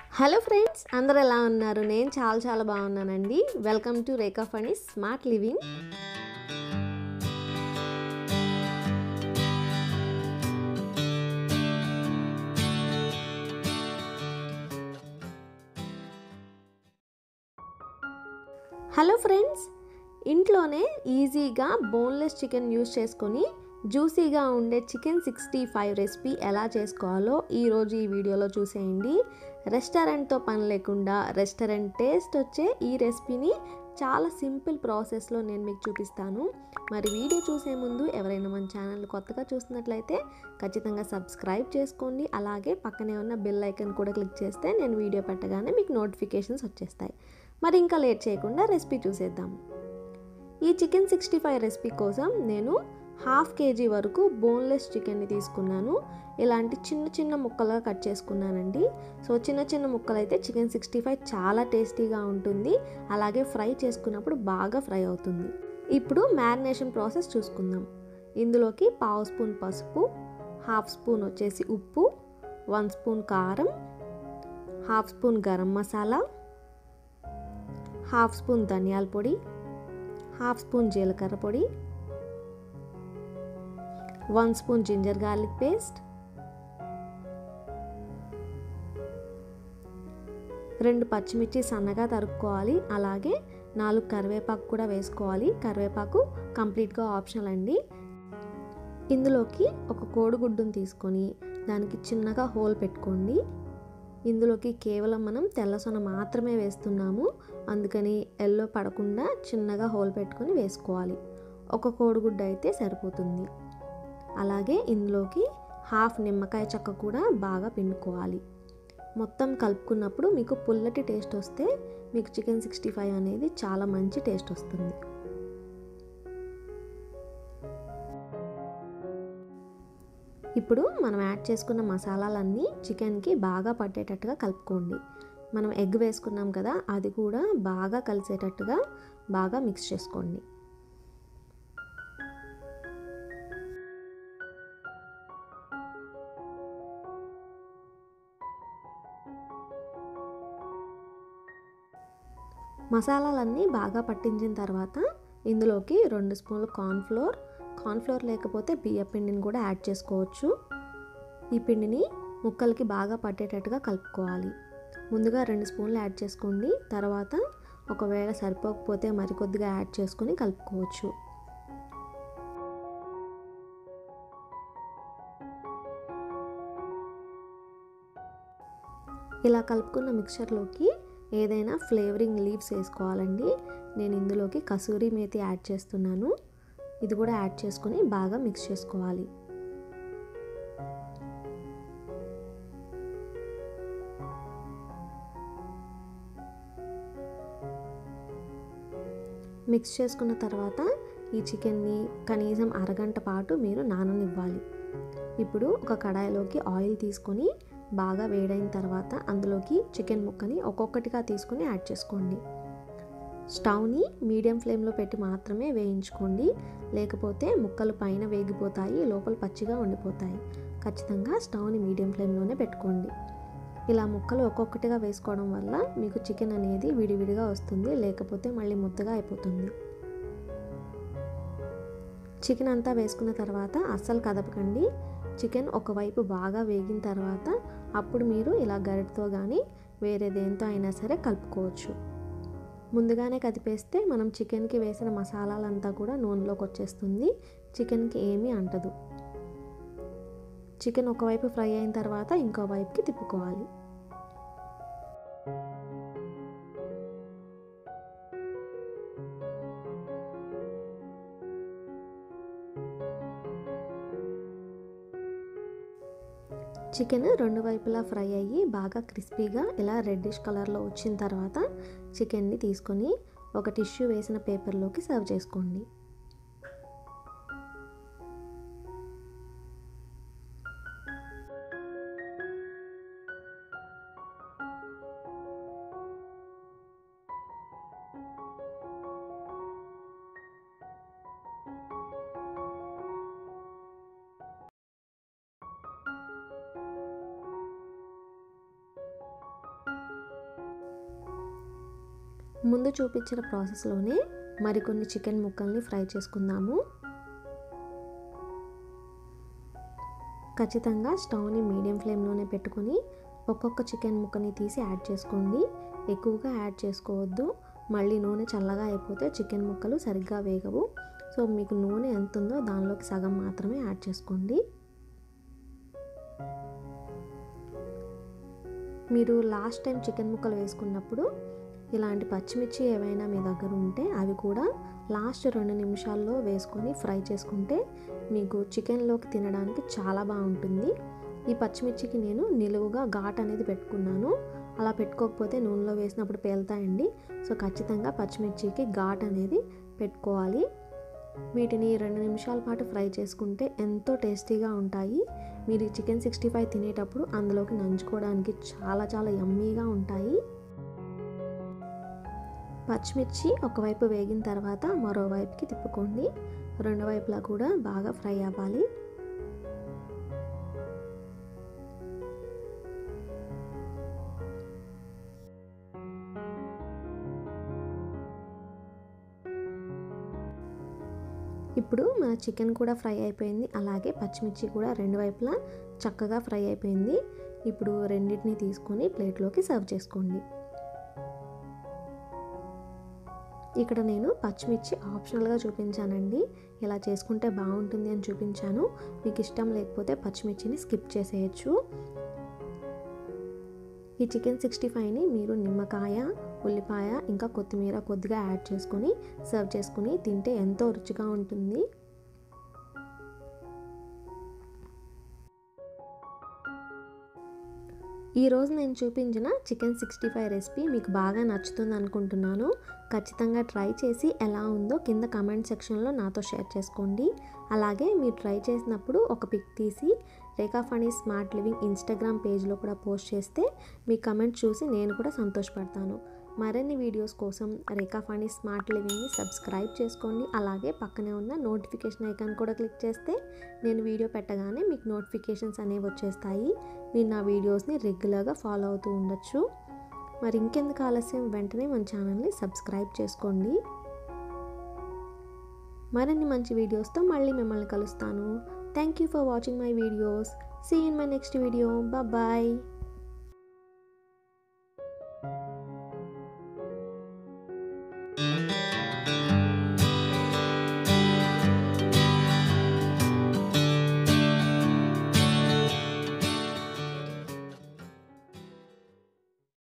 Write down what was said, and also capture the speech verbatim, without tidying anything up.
Hello friends, అందరూ ఎలా ఉన్నారు? నేను చాలా చాలా బాగున్నానండి. Welcome to Rekha Phani smart living. Hello friends, ఇంట్లోనే ఈజీగా బోన్లెస్ చికెన్ యూస్ చేసుకొని జ్యూసీగా ఉండే చికెన్ సిక్స్టీ ఫైవ్ రెసిపీ ఎలా చేసుకోవాలో ఈరోజు ఈ వీడియోలో చూసేయండి. రెస్టారెంట్తో పని లేకుండా రెస్టారెంట్ టేస్ట్ వచ్చే ఈ రెసిపీని చాలా సింపుల్ ప్రాసెస్లో నేను మీకు చూపిస్తాను. మరి వీడియో చూసే ముందు ఎవరైనా మన ఛానల్ కొత్తగా చూస్తున్నట్లయితే ఖచ్చితంగా సబ్స్క్రైబ్ చేసుకోండి. అలాగే పక్కనే ఉన్న బెల్ ఐకాన్ కూడా క్లిక్ చేస్తే నేను వీడియో పెట్టగానే మీకు నోటిఫికేషన్స్ వచ్చేస్తాయి. మరి ఇంకా లేట్ చేయకుండా రెసిపీ చూసేద్దాం. ఈ చికెన్ సిక్స్టీ ఫైవ్ రెసిపీ కోసం నేను హాఫ్ కేజీ వరకు బోన్లెస్ చికెన్ని తీసుకున్నాను. ఇలాంటి చిన్న చిన్న ముక్కలుగా కట్ చేసుకున్నానండి. సో చిన్న చిన్న ముక్కలు అయితే చికెన్ సిక్స్టీ ఫైవ్ చాలా టేస్టీగా ఉంటుంది. అలాగే ఫ్రై చేసుకున్నప్పుడు బాగా ఫ్రై అవుతుంది. ఇప్పుడు మ్యారినేషన్ ప్రాసెస్ చూసుకుందాం. ఇందులోకి పావు స్పూన్ పసుపు, హాఫ్ స్పూన్ వచ్చేసి ఉప్పు, వన్ స్పూన్ కారం, half spoon garam masala, half spoon ధనియాల పొడి, హాఫ్ స్పూన్ జీలకర్ర పొడి, one spoon ginger garlic paste, రెండు పచ్చిమిర్చి సన్నగా తరుక్కోవాలి. అలాగే నాలుగు కరివేపాకు కూడా వేసుకోవాలి. కరివేపాకు కంప్లీట్గా ఆప్షనల్ అండి. ఇందులోకి ఒక కోడిగుడ్డును తీసుకొని దానికి చిన్నగా హోల్ పెట్టుకోండి. ఇందులోకి కేవలం మనం తెల్లసొన మాత్రమే వేస్తున్నాము, అందుకని ఎల్లో పడకుండా చిన్నగా హోల్ పెట్టుకొని వేసుకోవాలి. ఒక కోడిగుడ్డు అయితే సరిపోతుంది. అలాగే ఇందులోకి హాఫ్ నిమ్మకాయ చెక్క కూడా బాగా పిండుకోవాలి. మొత్తం కలుపుకున్నప్పుడు మీకు పుల్లటి టేస్ట్ వస్తే మీకు చికెన్ సిక్స్టీ ఫైవ్ అనేది చాలా మంచి టేస్ట్ వస్తుంది. ఇప్పుడు మనం యాడ్ చేసుకున్న మసాలాలన్నీ చికెన్కి బాగా పట్టేటట్టుగా కలుపుకోండి. మనం ఎగ్ వేసుకున్నాం కదా, అది కూడా బాగా కలిసేటట్టుగా బాగా మిక్స్ చేసుకోండి. మసాలాలన్నీ బాగా పట్టించిన తర్వాత ఇందులోకి రెండు స్పూన్లు కార్న్ఫ్లోర్, కార్న్ఫ్లోర్ లేకపోతే బియ్య పిండిని కూడా యాడ్ చేసుకోవచ్చు. ఈ పిండిని ముక్కలకి బాగా పట్టేటట్టుగా కలుపుకోవాలి. ముందుగా రెండు స్పూన్లు యాడ్ చేసుకోండి. తర్వాత ఒకవేళ సరిపోకపోతే మరికొద్దిగా యాడ్ చేసుకొని కలుపుకోవచ్చు. ఇలా కలుపుకున్న మిక్చర్లోకి ఏదైనా ఫ్లేవరింగ్ లీవ్స్ వేసుకోవాలండి. నేను ఇందులోకి కసూరి మేతి యాడ్ చేస్తున్నాను. ఇది కూడా యాడ్ చేసుకొని బాగా మిక్స్ చేసుకోవాలి. మిక్స్ చేసుకున్న తర్వాత ఈ చికెన్ని కనీసం అరగంట పాటు మీరు నాననివ్వాలి. ఇప్పుడు ఒక కడాయిలోకి ఆయిల్ తీసుకొని బాగా వేడైన తర్వాత అందులోకి చికెన్ ముక్కని ఒక్కొక్కటిగా తీసుకుని యాడ్ చేసుకోండి. స్టవ్ని మీడియం ఫ్లేమ్లో పెట్టి మాత్రమే వేయించుకోండి, లేకపోతే ముక్కలు పైన వేగిపోతాయి, లోపల పచ్చిగా ఉండిపోతాయి. ఖచ్చితంగా స్టవ్ని మీడియం ఫ్లేమ్లోనే పెట్టుకోండి. ఇలా ముక్కలు ఒక్కొక్కటిగా వేసుకోవడం వల్ల మీకు చికెన్ అనేది విడివిడిగా వస్తుంది, లేకపోతే మళ్ళీ ముద్దగా అయిపోతుంది. చికెన్ అంతా వేసుకున్న తర్వాత అస్సలు కదపకండి. చికెన్ ఒకవైపు బాగా వేగిన తర్వాత అప్పుడు మీరు ఇలా గరిటతో కానీ వేరే దేంతో అయినా సరే కలుపుకోవచ్చు. ముందుగానే కదిపేస్తే మనం చికెన్కి వేసిన మసాలాలంతా కూడా నూనెలోకి వచ్చేస్తుంది, చికెన్కి ఏమీ అంటదు. చికెన్ ఒకవైపు ఫ్రై అయిన తర్వాత ఇంకో వైపుకి తిప్పుకోవాలి. చికెన్ రెండు వైపులా ఫ్రై అయ్యి బాగా క్రిస్పీగా ఇలా రెడ్డిష్ కలర్లో వచ్చిన తర్వాత చికెన్ని తీసుకొని ఒక టిష్యూ వేసిన పేపర్లోకి సర్వ్ చేసుకోండి. ముందు చూపించిన ప్రాసెస్లోనే మరికొన్ని చికెన్ ముక్కల్ని ఫ్రై చేసుకుందాము. ఖచ్చితంగా స్టవ్ని మీడియం ఫ్లేమ్లోనే పెట్టుకొని ఒక్కొక్క చికెన్ ముక్కని తీసి యాడ్ చేసుకోండి. ఎక్కువగా యాడ్ చేసుకోవద్దు, మళ్ళీ నూనె చల్లగా అయిపోతే చికెన్ ముక్కలు సరిగ్గా వేగవు. సో మీకు నూనె ఎంత ఉందో దానిలోకి సగం మాత్రమే యాడ్ చేసుకోండి. మీరు లాస్ట్ టైం చికెన్ ముక్కలు వేసుకున్నప్పుడు ఇలాంటి పచ్చిమిర్చి ఏవైనా మీ దగ్గర ఉంటే అవి కూడా లాస్ట్ రెండు నిమిషాల్లో వేసుకొని ఫ్రై చేసుకుంటే మీకు చికెన్లోకి తినడానికి చాలా బాగుంటుంది. ఈ పచ్చిమిర్చికి నేను నిలువుగా ఘాట్ అనేది పెట్టుకున్నాను. అలా పెట్టుకోకపోతే నూనెలో వేసినప్పుడు పేలుతాయండి. సో ఖచ్చితంగా పచ్చిమిర్చికి ఘాట్ అనేది పెట్టుకోవాలి. వీటిని రెండు నిమిషాల పాటు ఫ్రై చేసుకుంటే ఎంతో టేస్టీగా ఉంటాయి. మీరు చికెన్ సిక్స్టీ ఫైవ్ తినేటప్పుడు అందులోకి నంచుకోవడానికి చాలా చాలా యమ్మీగా ఉంటాయి. పచ్చిమిర్చి ఒకవైపు వేగిన తర్వాత మరోవైపుకి తిప్పుకోండి. రెండు వైపులా కూడా బాగా ఫ్రై అవ్వాలి. ఇప్పుడు మన చికెన్ కూడా ఫ్రై అయిపోయింది, అలాగే పచ్చిమిర్చి కూడా రెండు వైపులా చక్కగా ఫ్రై అయిపోయింది. ఇప్పుడు రెండింటిని తీసుకొని ప్లేట్లోకి సర్వ్ చేసుకోండి. ఇక్కడ నేను పచ్చిమిర్చి ఆప్షనల్గా చూపించానండి. ఇలా చేసుకుంటే బాగుంటుంది అని చూపించాను. మీకు ఇష్టం లేకపోతే పచ్చిమిర్చిని స్కిప్ చేసేయచ్చు. ఈ చికెన్ సిక్స్టీ ఫైవ్ని మీరు నిమ్మకాయ, ఉల్లిపాయ ఇంకా కొత్తిమీర కొద్దిగా యాడ్ చేసుకొని సర్వ్ చేసుకుని తింటే ఎంతో రుచిగా ఉంటుంది. ఈరోజు నేను చూపించిన చికెన్ సిక్స్టీ ఫైవ్ రెసిపీ మీకు బాగా నచ్చుతుంది అనుకుంటున్నాను. ఖచ్చితంగా ట్రై చేసి ఎలా ఉందో కింద కామెంట్ సెక్షన్లో నాతో షేర్ చేసుకోండి. అలాగే మీరు ట్రై చేసినప్పుడు ఒక పిక్ తీసి Rekha Phani smart living Instagram పేజ్లో కూడా పోస్ట్ చేస్తే మీ కమెంట్ చూసి నేను కూడా సంతోషపడతాను. మరిన్ని వీడియోస్ కోసం రేఖా ఫనీ స్మార్ట్ లివింగ్ని సబ్స్క్రైబ్ చేసుకోండి. అలాగే పక్కనే ఉన్న నోటిఫికేషన్ ఐకాన్ కూడా క్లిక్ చేస్తే నేను వీడియో పెట్టగానే మీకు నోటిఫికేషన్స్ అనేవి వచ్చేస్తాయి. మీరు నా వీడియోస్ని రెగ్యులర్గా ఫాలో అవుతూ ఉండొచ్చు. మరి ఇంకెందుకు ఆలస్యం, వెంటనే మన ఛానల్ని సబ్స్క్రైబ్ చేసుకోండి. మరిన్ని మంచి వీడియోస్తో మళ్ళీ మిమ్మల్ని కలుస్తాను. Thank you for watching my videos. See in my next video. Bye.